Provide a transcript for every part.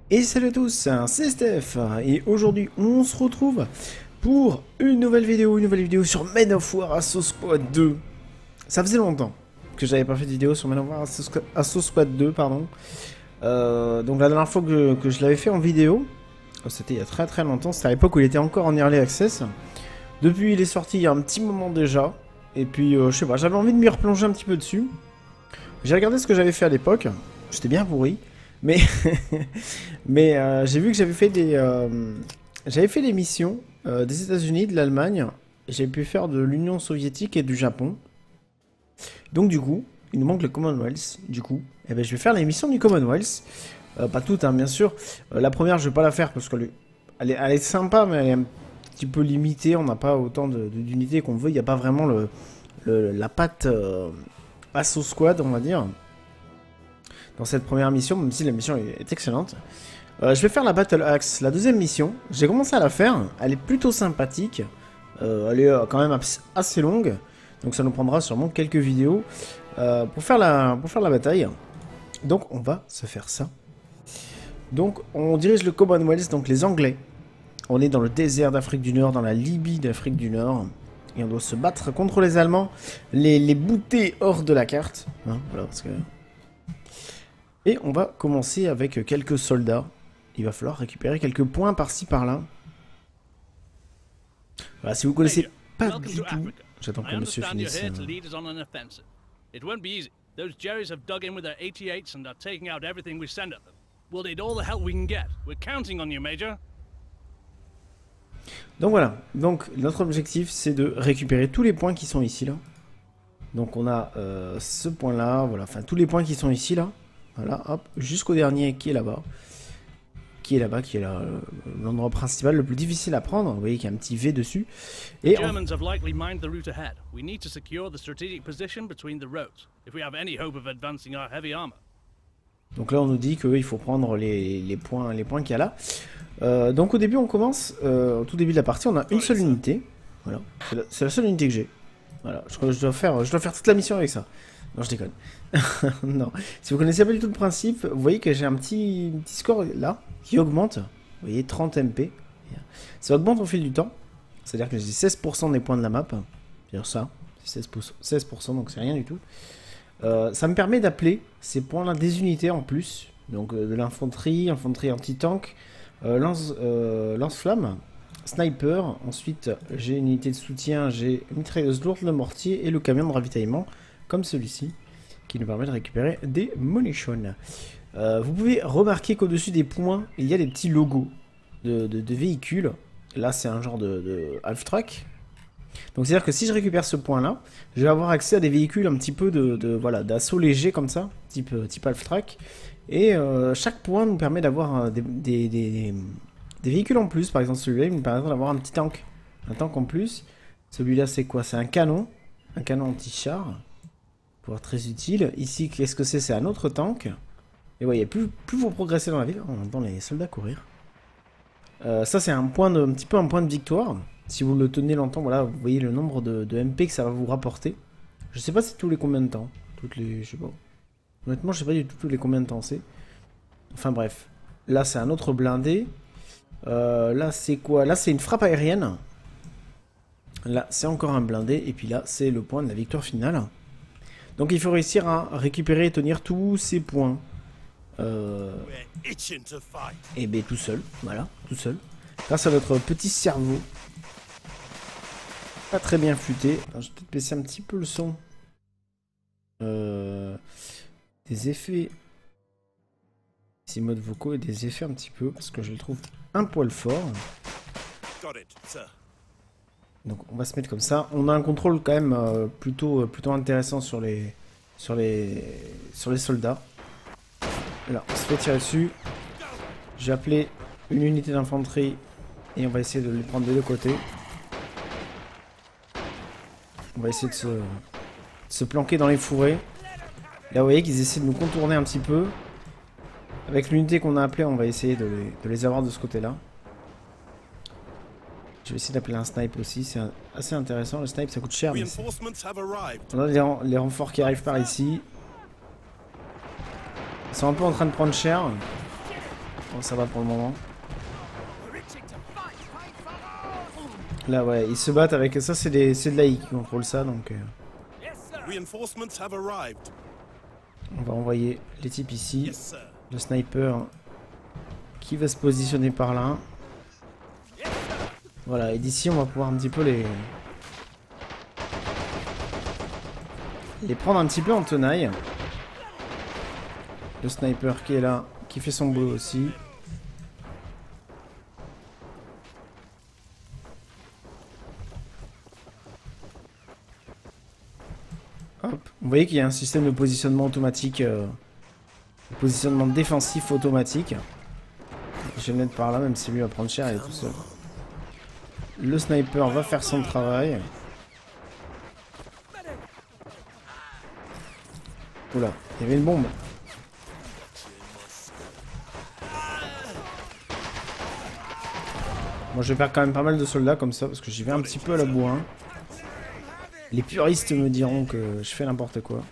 Et salut à tous, c'est Steph, et aujourd'hui on se retrouve pour une nouvelle vidéo sur Men of War Assault Squad 2. Ça faisait longtemps que j'avais pas fait de vidéo sur Men of War Assault Squad 2, pardon. Donc la dernière fois que je l'avais fait en vidéo, c'était il y a très longtemps, c'était à l'époque où il était encore en Early Access. Depuis il est sorti il y a un petit moment déjà, et puis je sais pas, j'avais envie de m'y replonger un petit peu dessus. J'ai regardé ce que j'avais fait à l'époque, j'étais bien pourri. Mais, j'ai vu que j'avais fait des missions des États-Unis, de l'Allemagne. J'ai pu faire de l'Union soviétique et du Japon. Donc du coup, il nous manque le Commonwealth. Du coup, eh ben, je vais faire les missions du Commonwealth. Pas toutes, hein, bien sûr. La première, je vais pas la faire parce elle est sympa, mais elle est un petit peu limitée. On n'a pas autant d'unités qu'on veut. Il n'y a pas vraiment la patte Assault Squad, on va dire, dans cette première mission, même si la mission est excellente. Je vais faire la Battle Axe, la deuxième mission. J'ai commencé à la faire, elle est plutôt sympathique. Elle est quand même assez longue, donc ça nous prendra sûrement quelques vidéos pour faire la bataille. Donc on va se faire ça. Donc on dirige le Commonwealth, donc les Anglais. On est dans le désert d'Afrique du Nord, dans la Libye d'Afrique du Nord. Et on doit se battre contre les Allemands, les bouter hors de la carte. Hein, voilà, parce que... Et on va commencer avec quelques soldats. Il va falloir récupérer quelques points par-ci par-là. Voilà, si vous connaissez pas du tout... J'attends que monsieur finisse. It won't be easy. Those Jerrys have dug in with their 88s and are taking out everything we send at them. We'll need all the help we can get. We're counting on you, Major. Donc voilà. Donc notre objectif, c'est de récupérer tous les points qui sont ici, là. Donc on a ce point-là, voilà. Enfin, tous les points qui sont ici, là. Voilà, hop, jusqu'au dernier qui est là-bas. Qui est l'endroit principal le plus difficile à prendre. Vous voyez qu'il y a un petit V dessus. Et donc là, on nous dit qu'il faut prendre les points qu'il y a là. Donc au début, on commence, au tout début de la partie, on a une seule unité. Voilà, c'est la seule unité que j'ai. Voilà, je dois faire toute la mission avec ça. Non, je déconne. Non. Si vous connaissez pas du tout le principe, vous voyez que j'ai un petit score là qui augmente. Vous voyez, 30 MP. Ça augmente au fil du temps. C'est-à-dire que j'ai 16% des points de la map. C'est-à-dire ça. C'est 16%, donc c'est rien du tout. Ça me permet d'appeler ces points-là des unités en plus. Donc de l'infanterie, infanterie anti-tank, lance-flamme, sniper. Ensuite, j'ai une unité de soutien, j'ai une mitrailleuse lourde, le mortier et le camion de ravitaillement. Comme celui-ci, qui nous permet de récupérer des munitions. Vous pouvez remarquer qu'au-dessus des points, il y a des petits logos de véhicules. Là, c'est un genre de half-track. Donc, c'est-à-dire que si je récupère ce point-là, je vais avoir accès à des véhicules un petit peu voilà, d'assaut léger comme ça, type half-track. Et chaque point nous permet d'avoir des véhicules en plus. Par exemple, celui-là, il nous permet d'avoir un petit tank. Un tank en plus. Celui-là, c'est quoi? C'est un canon anti-char. Pouvoir très utile. Ici, qu'est-ce que c'est? C'est un autre tank. Et voyez, plus vous progressez dans la ville, on entend les soldats courir. Ça, c'est un petit peu un point de victoire. Si vous le tenez longtemps, voilà, vous voyez le nombre de MP que ça va vous rapporter. Je sais pas si tous les combien de temps. Je sais pas. Honnêtement, je sais pas du tout tous les combien de temps c'est. Enfin bref. Là, c'est un autre blindé. Là, c'est quoi? Là, c'est une frappe aérienne. Là, c'est encore un blindé. Et puis là, c'est le point de la victoire finale. Donc il faut réussir à récupérer et tenir tous ces points. Et bien tout seul, voilà, tout seul. Grâce à notre petit cerveau. Pas très bien futé. Alors, je vais peut-être baisser un petit peu le son. Des effets. Ces modes vocaux et des effets un petit peu. Parce que je le trouve un poil fort. Donc on va se mettre comme ça. On a un contrôle quand même plutôt intéressant sur les soldats. Là, on se fait tirer dessus. J'ai appelé une unité d'infanterie et on va essayer de les prendre des deux côtés. On va essayer de se planquer dans les fourrés. Là, vous voyez qu'ils essaient de nous contourner un petit peu. Avec l'unité qu'on a appelée, on va essayer de les avoir de ce côté-là. Je vais essayer d'appeler un snipe aussi, c'est assez intéressant. Le snipe ça coûte cher. Mais on a les renforts qui arrivent par ici. Ils sont un peu en train de prendre cher. Bon, ça va pour le moment. Là, ouais, ils se battent avec ça, c'est de l'AI qui contrôle ça, donc... on va envoyer les types ici. Le sniper qui va se positionner par là. Voilà, et d'ici, on va pouvoir un petit peu les prendre un petit peu en tenaille. Le sniper qui est là, qui fait son boulot aussi. Hop. Vous voyez qu'il y a un système de positionnement automatique, de positionnement défensif automatique. Je vais le mettre par là, même si lui va prendre cher, il est tout seul. Le sniper va faire son travail. Oula, il y avait une bombe. Moi je vais faire quand même pas mal de soldats comme ça, parce que j'y vais un petit peu à la bourrin. Les puristes me diront que je fais n'importe quoi.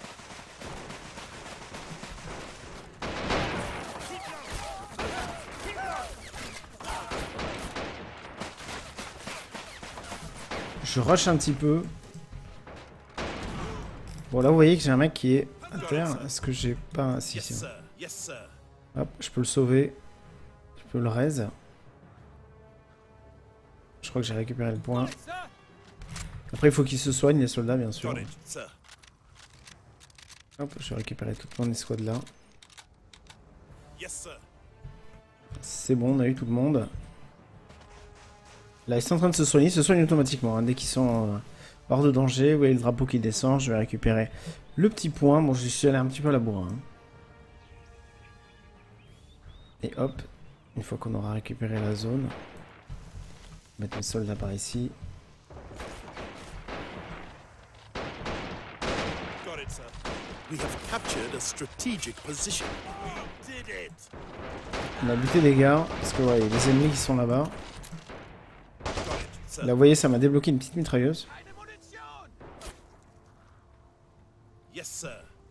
Je rush un petit peu. Bon là vous voyez que j'ai un mec qui est à terre. Est-ce que j'ai pas... Si, si. Hop, je peux le sauver. Je peux le raise. Je crois que j'ai récupéré le point. Après il faut qu'ils se soignent les soldats bien sûr. Hop, je vais récupérer toute mon escouade là. C'est bon, on a eu tout le monde. Là ils sont en train de se soigner, ils se soignent automatiquement hein, dès qu'ils sont hors de danger. Vous voyez le drapeau qui descend, je vais récupérer le petit point. Bon, je suis allé un petit peu à la bourre. Hein. Et hop, une fois qu'on aura récupéré la zone, mettre mes soldats par ici. On a buté des gars, parce que ouais, il y a des ennemis qui sont là-bas. Là vous voyez ça m'a débloqué une petite mitrailleuse. Est-ce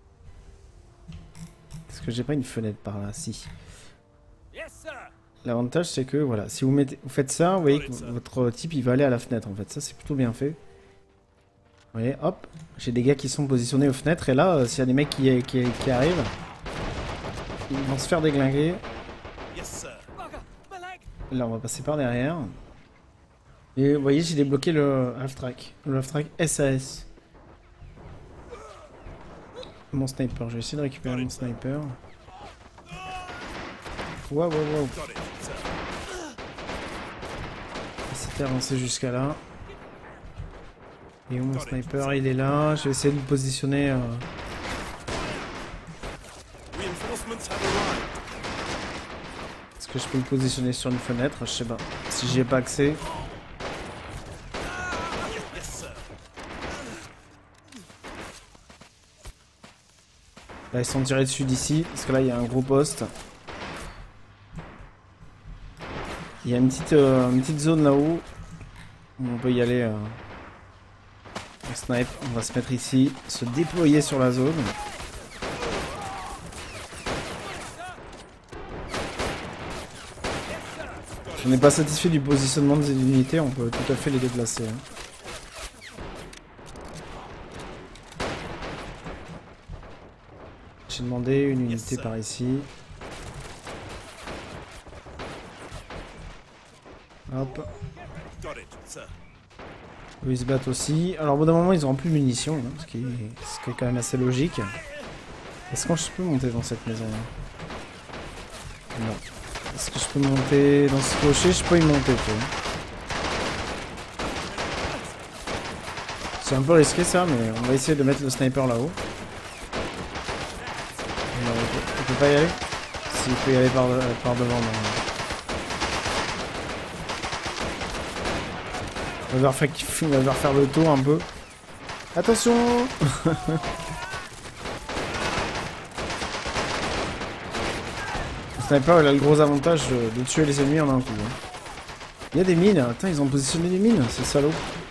que j'ai pas une fenêtre par là? Si. L'avantage c'est que voilà, si vous faites ça, vous voyez que votre type il va aller à la fenêtre en fait. Ça c'est plutôt bien fait. Vous voyez, hop, j'ai des gars qui sont positionnés aux fenêtres et là s'il y a des mecs qui arrivent, ils vont se faire déglinguer. Là on va passer par derrière. Et vous voyez, j'ai débloqué le half-track. Le half-track SAS. Mon sniper, je vais essayer de récupérer mon sniper. Waouh, waouh, waouh. C'était avancé jusqu'à là. Et où mon sniper? Il est là. Je vais essayer de me positionner. Est-ce que je peux me positionner sur une fenêtre? Je sais pas. Si j'y ai pas accès. Là ils sont tirés dessus d'ici, parce que là il y a un gros poste. Il y a une petite zone là-haut, où on peut y aller. On snipe, on va se mettre ici, se déployer sur la zone. Si on n'est pas satisfait du positionnement des unités, on peut tout à fait les déplacer. Hein. J'ai demandé une unité par ici. Hop. Eux ils se battent aussi. Alors au bout d'un moment ils auront plus de munitions, hein, ce qui est quand même assez logique. Est-ce que je peux monter dans cette maison là? Non. Est-ce que je peux monter dans ce clocher? Je peux y monter, tu vois. C'est un peu risqué ça, mais on va essayer de mettre le sniper là-haut. Il peut pas y aller? S'il peut y aller par devant. Non. On va devoir faire le tour un peu. Attention. Le sniper il a le gros avantage de tuer les ennemis en un coup. Hein. Il y a des mines. Attends, ils ont positionné des mines, ces salauds.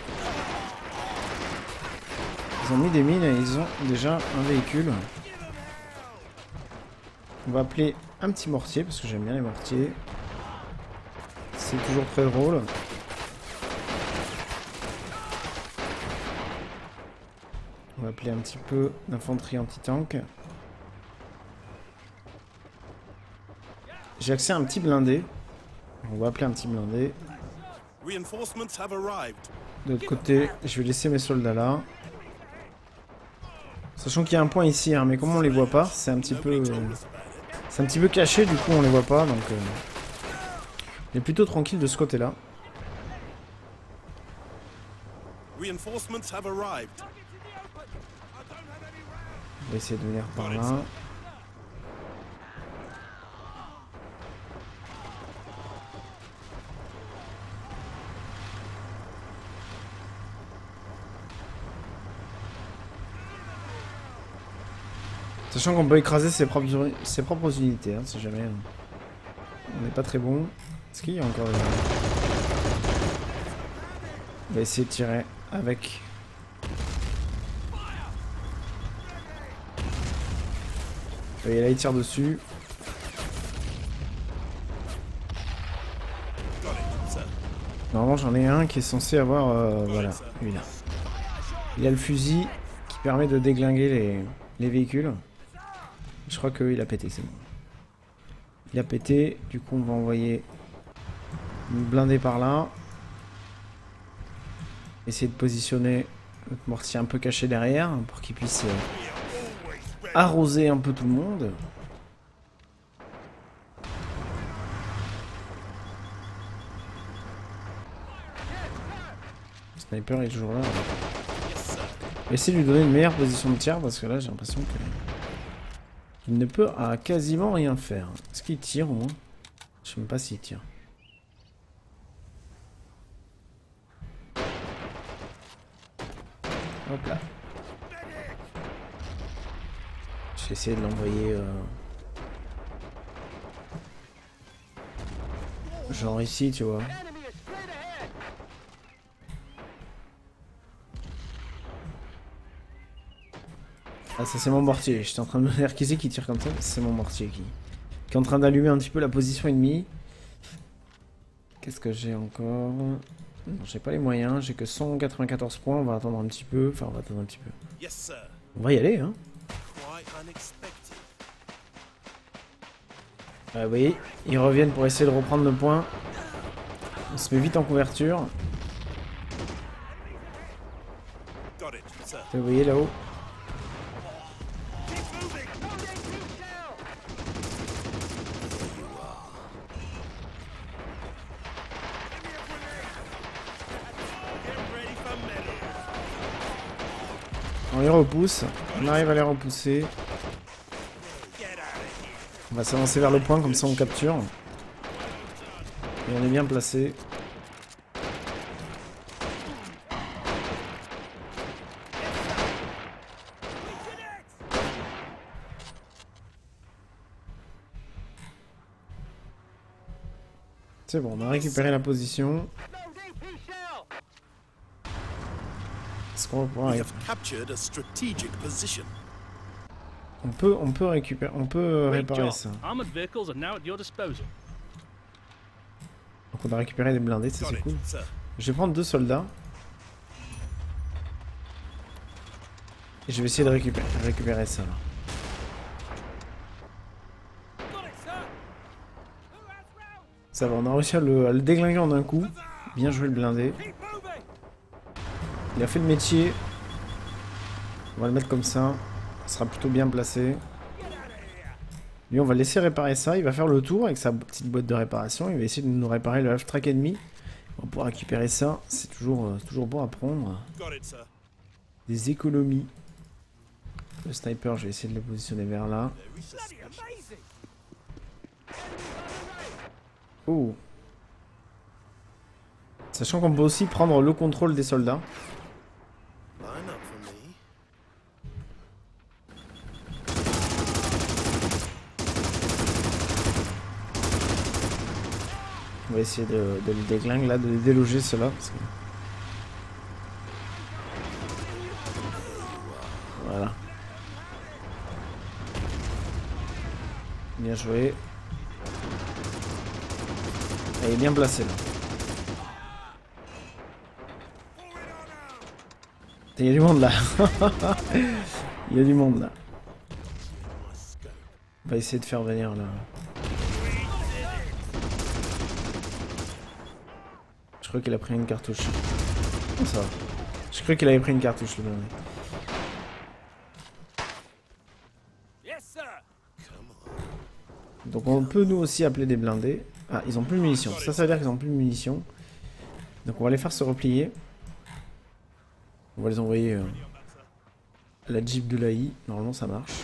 Ils ont mis des mines et ils ont déjà un véhicule. On va appeler un petit mortier, parce que j'aime bien les mortiers. C'est toujours très drôle. On va appeler un petit peu d'infanterie anti-tank. J'ai accès à un petit blindé. On va appeler un petit blindé. De l'autre côté, je vais laisser mes soldats là. Sachant qu'il y a un point ici, hein, mais comme on les voit pas, c'est un petit peu caché, du coup on les voit pas, donc on est plutôt tranquille de ce côté-là. On va essayer de venir par là. Sachant qu'on peut écraser ses propres unités, hein, si jamais on n'est pas très bon. Est-ce qu'il y a encore... On va essayer de tirer avec... Et là il tire dessus. Normalement j'en ai un qui est censé avoir... voilà, lui là. Il a le fusil qui permet de déglinguer les véhicules. Je crois qu'il a pété, c'est bon. Il a pété, du coup on va envoyer une blindée par là. Essayer de positionner notre mortier un peu caché derrière pour qu'il puisse arroser un peu tout le monde. Le sniper est toujours là. Essayer de lui donner une meilleure position de tir parce que là j'ai l'impression que... Il ne peut quasiment rien faire. Est-ce qu'il tire au moins? Je sais même pas s'il tire. Hop là. Je vais essayer de l'envoyer... genre ici, tu vois. Ah ça c'est mon mortier, j'étais en train de me dire qui c'est qui tire comme ça, c'est mon mortier qui est en train d'allumer un petit peu la position ennemie. Qu'est-ce que j'ai encore? Non, j'ai pas les moyens, j'ai que 194 points, on va attendre un petit peu, enfin on va attendre un petit peu. On va y aller hein. Ah oui, ils reviennent pour essayer de reprendre le point. On se met vite en couverture. Vous voyez là-haut. On les repousse, on arrive à les repousser. On va s'avancer vers le point, comme ça on capture. Et on est bien placé. C'est bon, on a récupéré la position. Est-ce qu'on va pouvoir... On peut récupérer, on peut réparer ça. Donc on a récupéré des blindés, ça c'est cool. Je vais prendre 2 soldats. Et je vais essayer de récupérer ça là. Ça va, on a réussi à le déglinguer en un coup. Bien joué le blindé. Il a fait le métier. On va le mettre comme ça. Ça sera plutôt bien placé. Lui, on va laisser réparer ça. Il va faire le tour avec sa petite boîte de réparation. Il va essayer de nous réparer le half-track ennemi. On va pouvoir récupérer ça. C'est toujours bon à prendre. Des économies. Le sniper, je vais essayer de le positionner vers là. Oh. Sachant qu'on peut aussi prendre le contrôle des soldats. On va essayer de le déglinguer là, de les déloger ceux-là. Que... Voilà. Bien joué. Elle est bien placée là. Il y a du monde là. Il y a du monde là. On va essayer de faire venir là. Je crois qu'il a pris une cartouche. Oh, ça va. Je crois qu'il avait pris une cartouche le dernier. Donc on peut nous aussi appeler des blindés. Ah, ils ont plus de munitions. Ça veut dire qu'ils ont plus de munitions. Donc on va les faire se replier. On va les envoyer à la Jeep de l'AI. Normalement ça marche.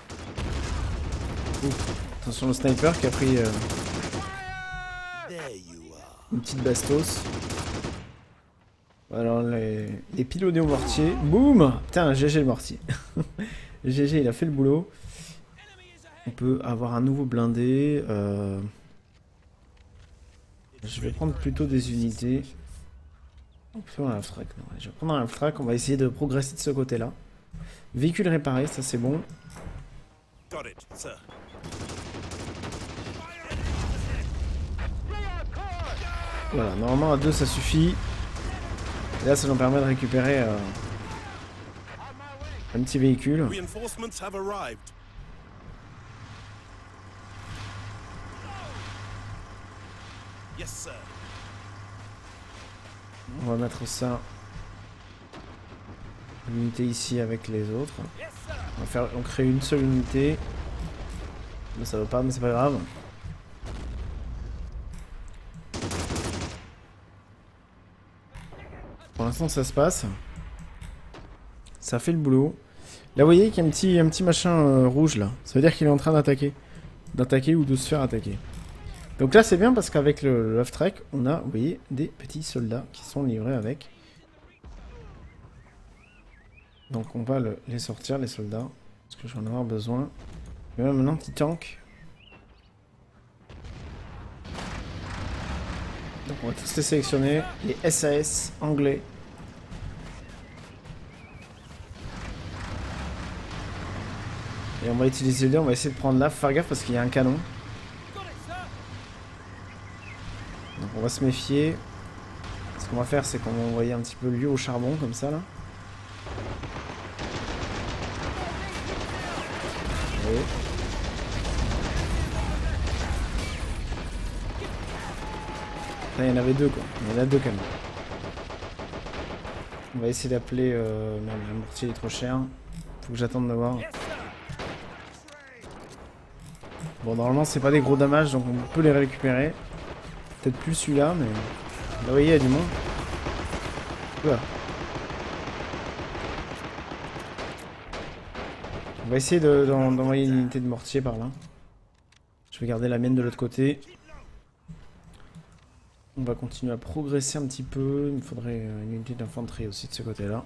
Ouf. Attention le sniper qui a pris une petite bastos. Alors les pilonnés au mortier. Boum. Putain, GG le mortier. GG il a fait le boulot. On peut avoir un nouveau blindé. Je vais prendre plutôt des unités. On peut prendre un half-track. Je vais prendre un half-track. On va essayer de progresser de ce côté-là. Véhicule réparé, ça c'est bon. Voilà, normalement à 2 ça suffit. Et là ça nous permet de récupérer un petit véhicule. On va mettre ça. L'unité ici avec les autres. On crée une seule unité. Mais ça va pas, mais c'est pas grave. Pour l'instant ça se passe. Ça fait le boulot. Là vous voyez qu'il y a un petit machin rouge là. Ça veut dire qu'il est en train d'attaquer. D'attaquer ou de se faire attaquer. Donc là c'est bien parce qu'avec le half-track, on a, vous voyez, des petits soldats qui sont livrés avec. Donc on va les sortir, les soldats, parce que je vais en avoir besoin. Il y a même un anti-tank. Donc on va tous les sélectionner, les SAS anglais. Et on va utiliser on va essayer de prendre là, faut faire gaffe parce qu'il y a un canon. Donc on va se méfier. Ce qu'on va faire c'est qu'on va envoyer un petit peu lui au charbon comme ça là. Oui. Là, il y en avait deux quoi. Il y en a deux canons. On va essayer d'appeler... Merde, le mortier est trop cher. Faut que j'attende de voir. Bon normalement c'est pas des gros damages donc on peut les récupérer. Peut-être plus celui-là, mais... Là, vous voyez, il y a du monde. Voilà. On va essayer d'envoyer une unité de mortier par là. Je vais garder la mienne de l'autre côté. On va continuer à progresser un petit peu. Il me faudrait une unité d'infanterie aussi de ce côté-là.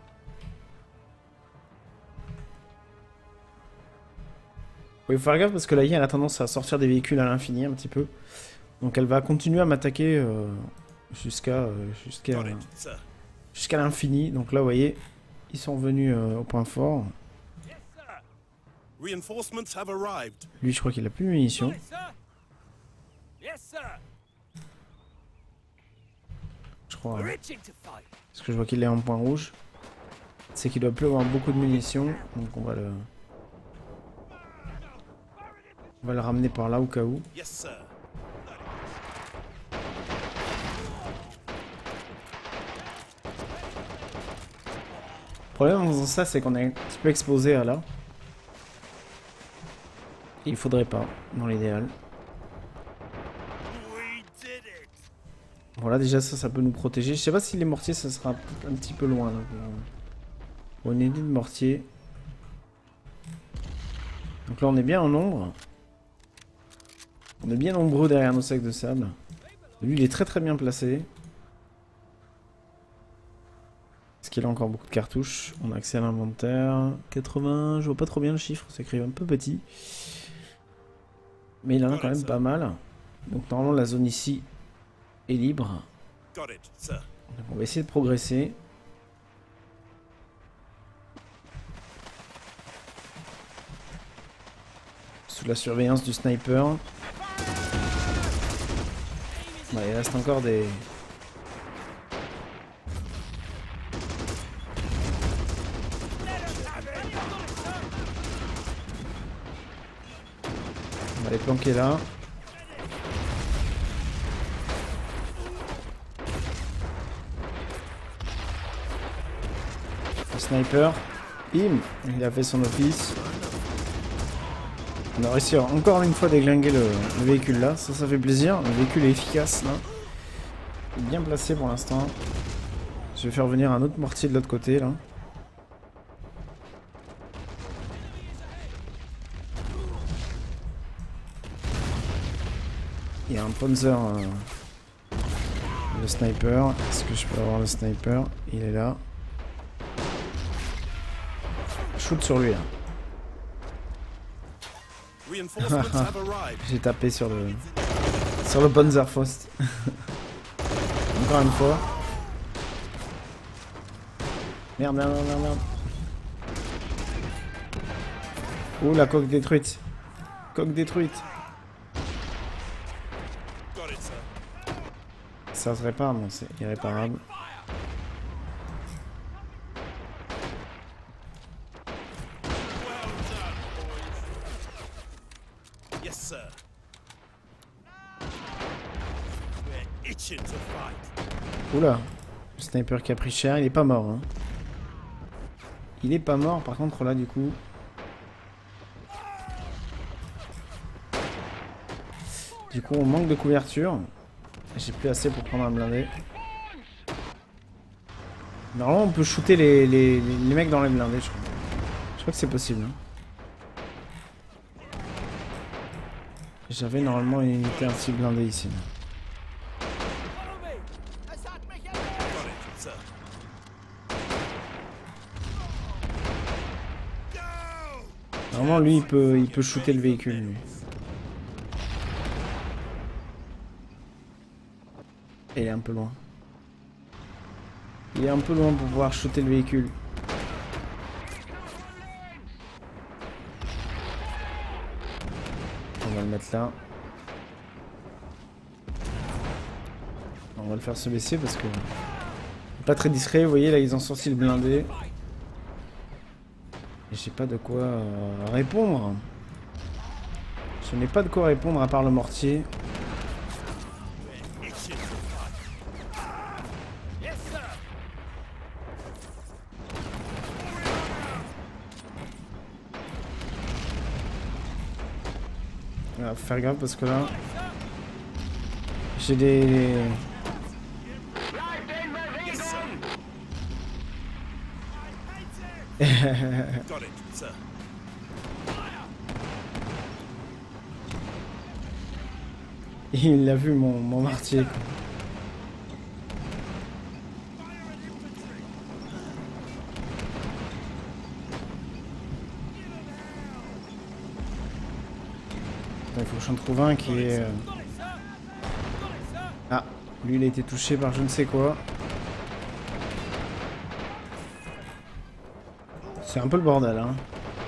Il faut faire gaffe parce que la IA elle a tendance à sortir des véhicules à l'infini un petit peu. Donc elle va continuer à m'attaquer jusqu'à l'infini. Donc là vous voyez, ils sont venus au point fort. Lui je crois qu'il a plus de munitions. Je crois. Parce que je vois qu'il est en point rouge. C'est qu'il doit plus avoir beaucoup de munitions. Donc on va le ramener par là au cas où. Le problème en faisant ça, c'est qu'on est un petit peu exposé à là. Il faudrait pas, dans l'idéal. Voilà, déjà ça peut nous protéger. Je sais pas si les mortiers, ça sera un petit peu loin. Là, pour une unité de mortier. Donc là, on est bien en nombre. On est bien nombreux derrière nos sacs de sable. Lui, il est très très bien placé. Est-ce qu'il a encore beaucoup de cartouches? On a accès à l'inventaire. 80, je vois pas trop bien le chiffre, c'est écrit un peu petit. Mais il en a quand même pas mal. Donc normalement la zone ici est libre. Donc on va essayer de progresser. Sous la surveillance du sniper. Bah, il reste encore des... On va les planquer là. Le sniper. Bim, il a fait son office. On a réussi encore une fois à déglinguer le véhicule là, ça fait plaisir. Le véhicule est efficace là. Il est bien placé pour l'instant. Je vais faire venir un autre mortier de l'autre côté là. Il y a un Panzer, le sniper. Est-ce que je peux avoir le sniper? Il est là. Shoot sur lui là. J'ai tapé sur le Panzerfaust. Encore une fois. Merde, merde, merde, merde. Oh, la coque détruite. Coque détruite. Ça se répare, mais c'est irréparable. Oula, le sniper qui a pris cher, il est pas mort. Hein. Il est pas mort, par contre là du coup. Du coup on manque de couverture. J'ai plus assez pour prendre un blindé. Normalement on peut shooter les mecs dans les blindés, je crois. Je crois que c'est possible. Hein. J'avais normalement une unité anti-blindée ici. Normalement lui il peut shooter le véhicule. Lui. Et il est un peu loin. Il est un peu loin pour pouvoir shooter le véhicule. On va le mettre là. On va le faire se baisser parce que... Pas très discret, vous voyez là ils ont sorti le blindé. Et j'ai pas de quoi répondre. Je n'ai pas de quoi répondre à part le mortier. Faut faire gaffe parce que là j'ai des... Il a vu mon martier quoi. Il faut que j'en trouve un qui est... Ah, lui il a été touché par je ne sais quoi. C'est un peu le bordel hein.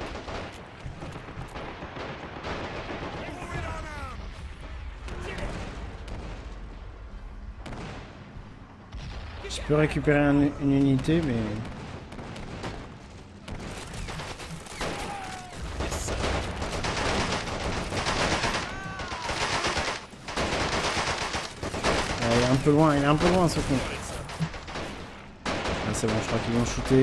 Je peux récupérer une unité mais... Il est un peu loin ce con. Ah, c'est bon, je crois qu'ils vont shooter.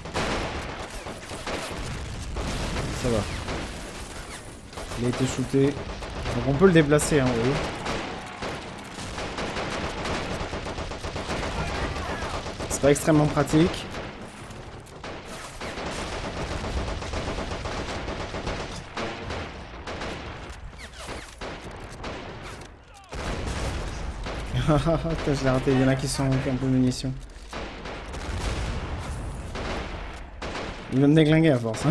Ça va. Il a été shooté. Donc on peut le déplacer, hein, vous voyez. C'est pas extrêmement pratique. Putain, je l'ai raté, il y en a qui sont un peu de munitions. Il va me déglinguer à force. Hein.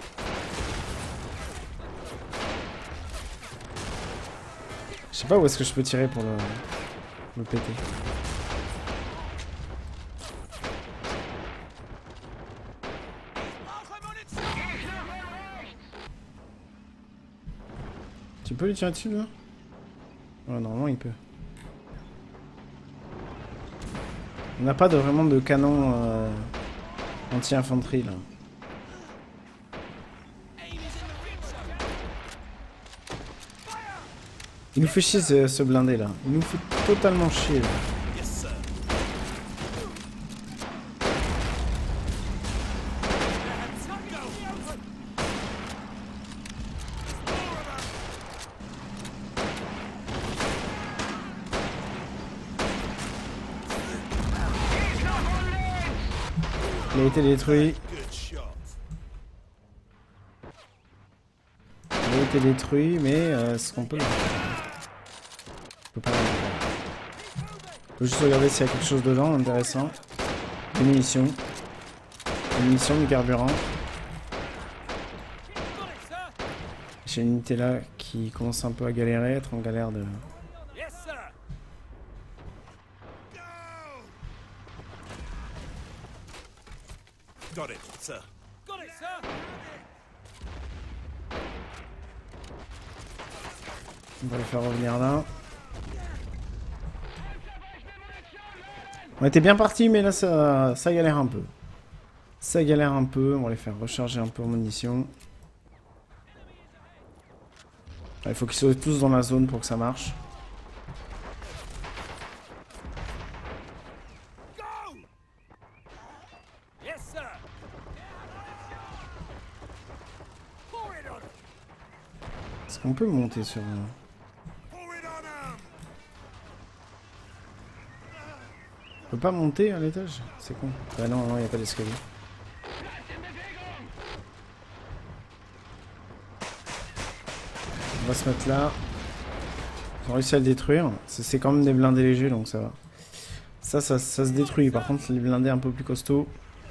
Je sais pas où est-ce que je peux tirer pour le péter. Tu peux lui tirer dessus là? Ouais, normalement il peut. On n'a pas vraiment de canon anti-infanterie là. Il nous fait chier ce blindé là. Il nous fait totalement chier là. Il a été détruit. Il a été détruit, mais est-ce qu'on peut le faire? On peut pas le faire. On peut juste regarder s'il y a quelque chose dedans intéressant. Des munitions. Des munitions, du carburant. J'ai une unité là qui commence un peu à galérer, être en galère de... Got it, sir. Got it, sir. On va le faire revenir là. On était bien parti, mais là ça galère un peu. Ça galère un peu, on va les faire recharger un peu en munitions. Il faut qu'ils soient tous dans la zone pour que ça marche. Est-ce qu'on peut monter sur... On peut pas monter à l'étage? C'est con. Bah non, non, il n'y a pas d'escalier. On va se mettre là. Ils ont réussi à le détruire. C'est quand même des blindés légers, donc ça va. Ça se détruit. Par contre, les blindés un peu plus costauds...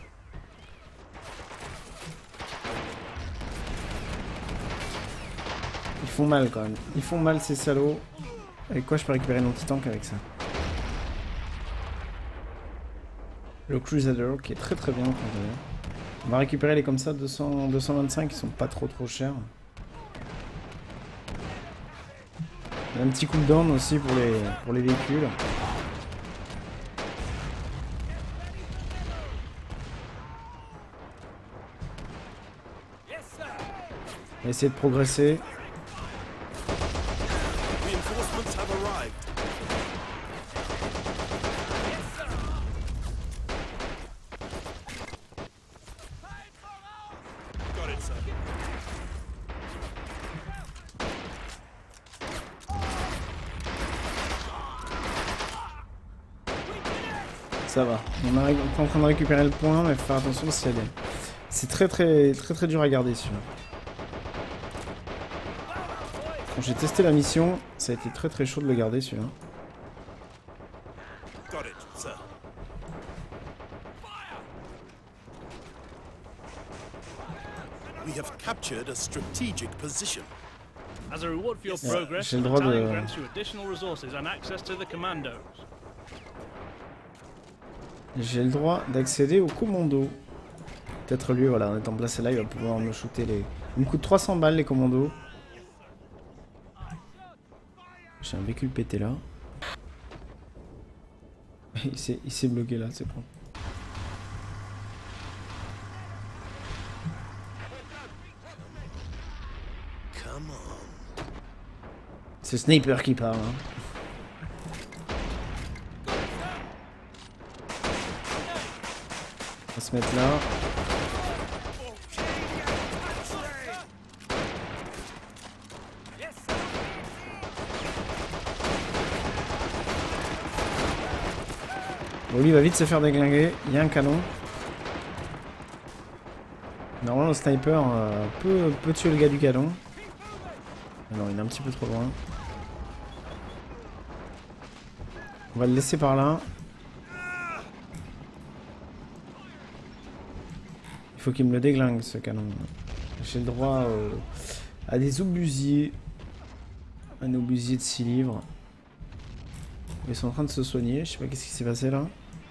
Ils font mal quand même. Ils font mal ces salauds. Avec quoi je peux récupérer mon petit tank avec ça? Le Crusader qui est très bien. On va récupérer les comme ça 225 qui sont pas trop chers. Il y a un petit cooldown aussi pour les véhicules. On va essayer de progresser. Ça va. On est en train de récupérer le point, mais faut faire attention si elle est. C'est très dur à garder celui-là. Quand j'ai testé la mission, ça a été très chaud de le garder celui-là. We have captured a strategic position. As a reward for your progress, j'ai le the droit battalion de... grants you additional resources and access to the commandos. J'ai le droit d'accéder au commando. Peut-être lui, voilà, en étant placé là, il va pouvoir me shooter les... Il me coûte 300 balles les commandos. J'ai un véhicule pété là. Il s'est bloqué là, c'est bon. C'est Sniper qui parle. Hein. On va se mettre là. Bon, lui il va vite se faire déglinguer. Il y a un canon. Normalement le sniper peut tuer le gars du canon. Alors il est un petit peu trop loin. On va le laisser par là. Il faut qu'il me le déglingue ce canon. J'ai le droit à des obusiers. Un obusier de 6 livres. Ils sont en train de se soigner. Je sais pas qu'est-ce qui s'est passé là.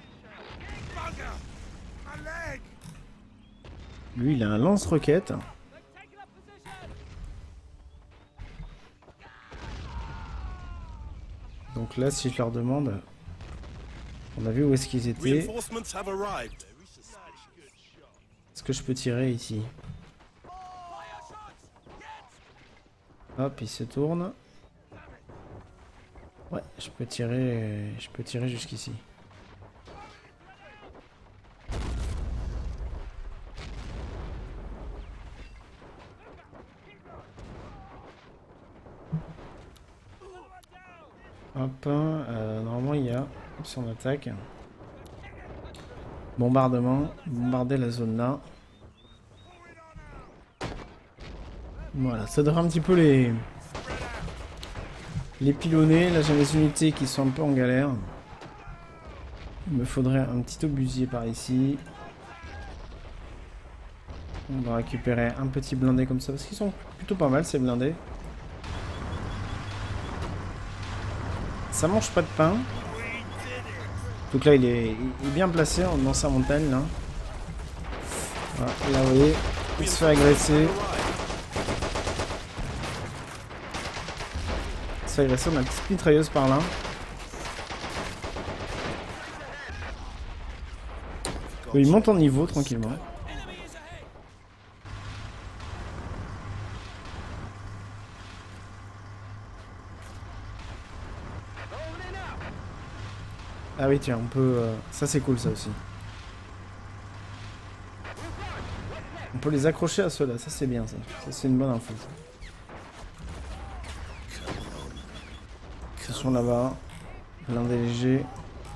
Lui il a un lance-roquette. Donc là si je leur demande... On a vu où est-ce qu'ils étaient. Reinforcements have arrived. Est-ce que je peux tirer ici? Hop, il se tourne. Ouais, je peux tirer jusqu'ici. Hop, normalement il y a option d'attaque. Bombardement, bombarder la zone là. Voilà, ça devrait un petit peu les pilonner. Là j'ai les unités qui sont un peu en galère. Il me faudrait un petit obusier par ici. On va récupérer un petit blindé comme ça parce qu'ils sont plutôt pas mal ces blindés. Ça mange pas de pain. Donc là il est bien placé dans sa montagne là. Voilà, là vous voyez, il se fait agresser. Il se fait agresser, on a une petite mitrailleuse par là. Il monte en niveau tranquillement. Ah oui tiens, on peut... ça c'est cool ça aussi. On peut les accrocher à ceux-là, ça c'est bien ça. Ça c'est une bonne info. Ils sont là-bas. Blindés légers.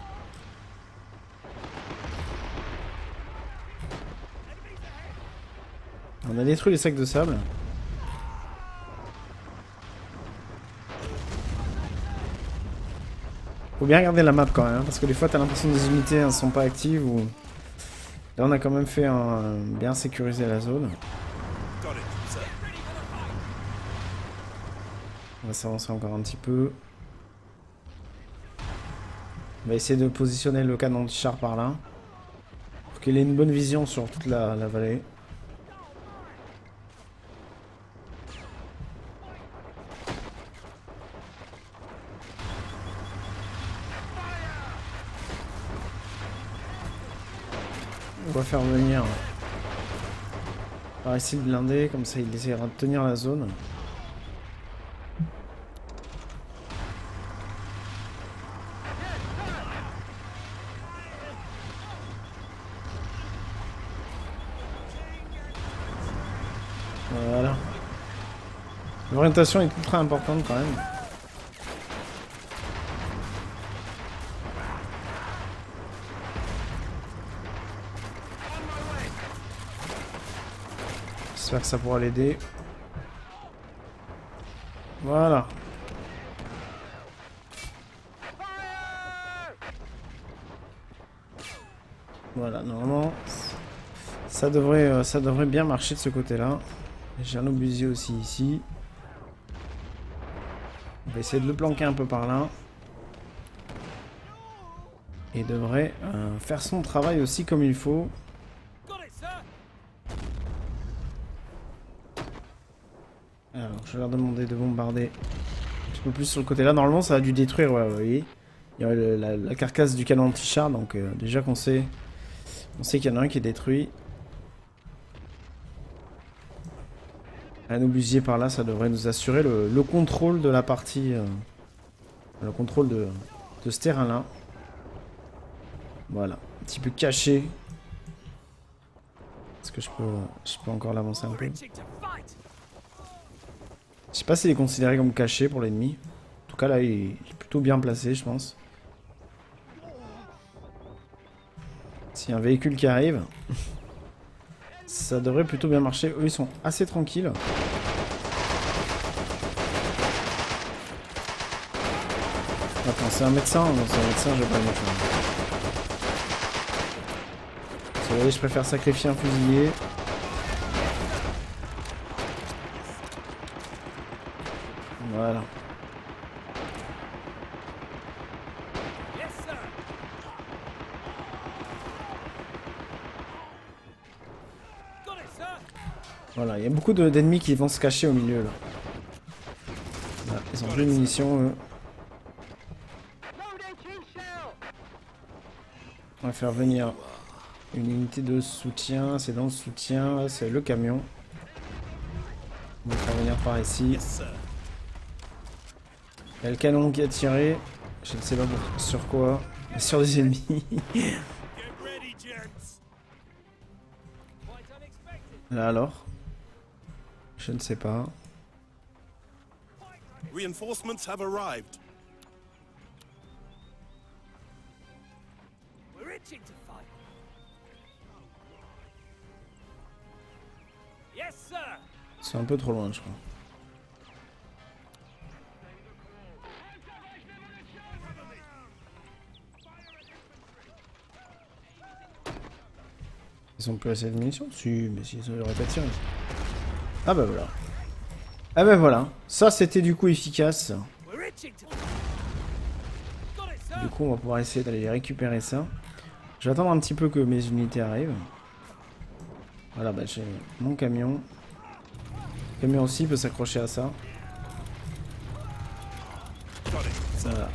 On a détruit les sacs de sable. Faut bien regarder la map quand même, hein, parce que des fois t'as l'impression que des unités ne sont pas actives ou... Là on a quand même fait bien sécuriser la zone. On va s'avancer encore un petit peu. On va essayer de positionner le canon de char par là. Pour qu'il ait une bonne vision sur toute la vallée. On va faire venir par ici le blindé, comme ça il essaiera de tenir la zone. Voilà. L'orientation est ultra importante quand même. J'espère que ça pourra l'aider. Voilà. Voilà, normalement, ça devrait bien marcher de ce côté-là. J'ai un obusier aussi ici. On va essayer de le planquer un peu par là. Et devrait faire son travail aussi comme il faut. Alors, je vais leur demander de bombarder un petit peu plus sur le côté là. Normalement, ça a dû détruire, ouais, vous voyez. Il y a la carcasse du canon anti-char, donc déjà qu'on sait qu'il y en a un qui est détruit. Un obusier par là, ça devrait nous assurer le contrôle de la partie, le contrôle de ce terrain-là. Voilà, un petit peu caché. Est-ce que je peux encore l'avancer un peu? Je sais pas s'il est considéré comme caché pour l'ennemi. En tout cas là il est plutôt bien placé je pense. S'il y a un véhicule qui arrive, ça devrait plutôt bien marcher. Eux ils sont assez tranquilles. Attends, c'est un médecin? Non, c'est un médecin, je vais pas le mettre là. Vous voyez, je préfère sacrifier un fusilier. Voilà. Voilà, il y a beaucoup d'ennemis qui vont se cacher au milieu là. Voilà, ils ont plus de munitions eux. On va faire venir une unité de soutien. C'est dans le soutien, c'est le camion. On va faire venir par ici. Yes, sir. Il y a le canon qui a tiré. Je ne sais pas sur quoi. Mais sur des ennemis. Get ready, gents. Là alors. Je ne sais pas. Reinforcements have arrived. We're itching to fight. Yes, sir. C'est un peu trop loin, je crois. Ils ont plus assez de munitions? Si, mais s'ils auraient pas tiré. Ah bah voilà. Ah bah voilà. Ça c'était du coup efficace. We're itching to Got it, sir. Du coup on va pouvoir essayer d'aller récupérer ça. Je vais attendre un petit peu que mes unités arrivent. Voilà, bah j'ai mon camion. Le camion aussi peut s'accrocher à ça. Got it, sir. Voilà.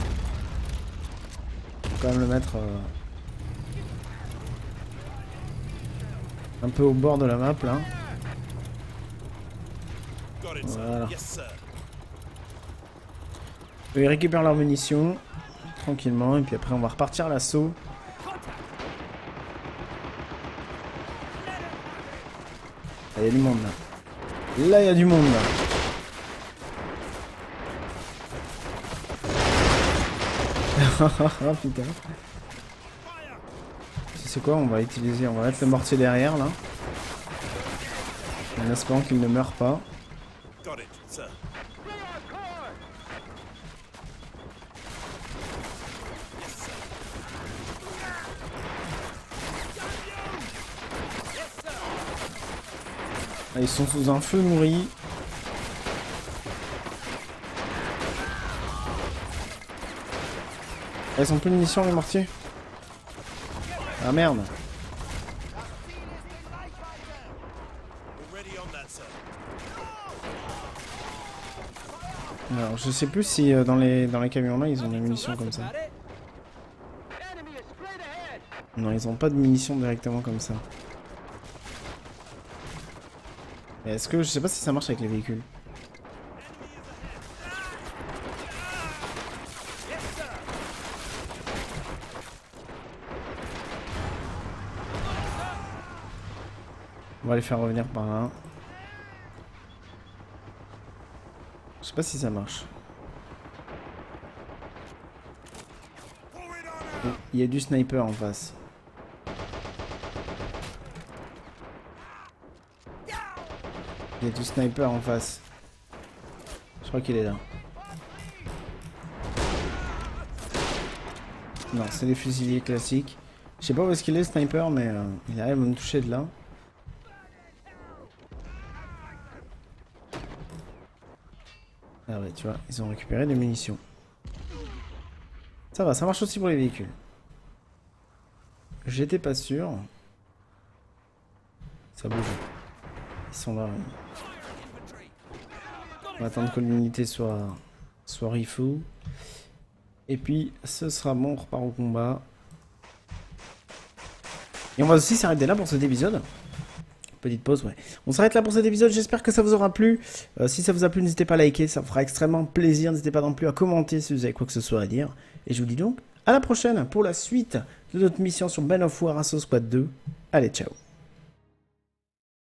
Faut quand même le mettre un peu au bord de la map là. Got it, sir. Voilà. Yes, sir. Ils récupèrent leurs munitions tranquillement et puis après on va repartir à l'assaut. Là, il y a du monde là. Là il y a du monde là. Ah putain. C'est quoi? On va utiliser, on va mettre le mortier derrière là. En espérant qu'il ne meure pas. Got it, sir. Yes, sir. Là, ils sont sous un feu nourri. Ah, ils ont plus de munitions les mortiers. Ah merde. We're ready on that, sir. Alors je sais plus si dans les camions là ils ont des munitions comme ça. Non, ils ont pas de munitions directement comme ça. Mais est-ce que je sais pas si ça marche avec les véhicules. On va les faire revenir par là. Je sais pas si ça marche. Oh, il y a du sniper en face. Il y a du sniper en face. Je crois qu'il est là. Non, c'est des fusiliers classiques. Je sais pas où est-ce qu'il est, le sniper, mais il arrive à me toucher de là. Ah ouais, tu vois, ils ont récupéré des munitions. Ça va, ça marche aussi pour les véhicules. J'étais pas sûr. Ça bouge. Ils sont là. On va attendre que l'unité soit refou. Et puis, ce sera bon, on repart au combat. Et on va aussi s'arrêter là pour cet épisode. Petite pause, ouais. On s'arrête là pour cet épisode, j'espère que ça vous aura plu. Si ça vous a plu, n'hésitez pas à liker, ça me fera extrêmement plaisir. N'hésitez pas non plus à commenter si vous avez quoi que ce soit à dire. Et je vous dis donc à la prochaine pour la suite de notre mission sur Man of War Assault Squad 2. Allez, ciao.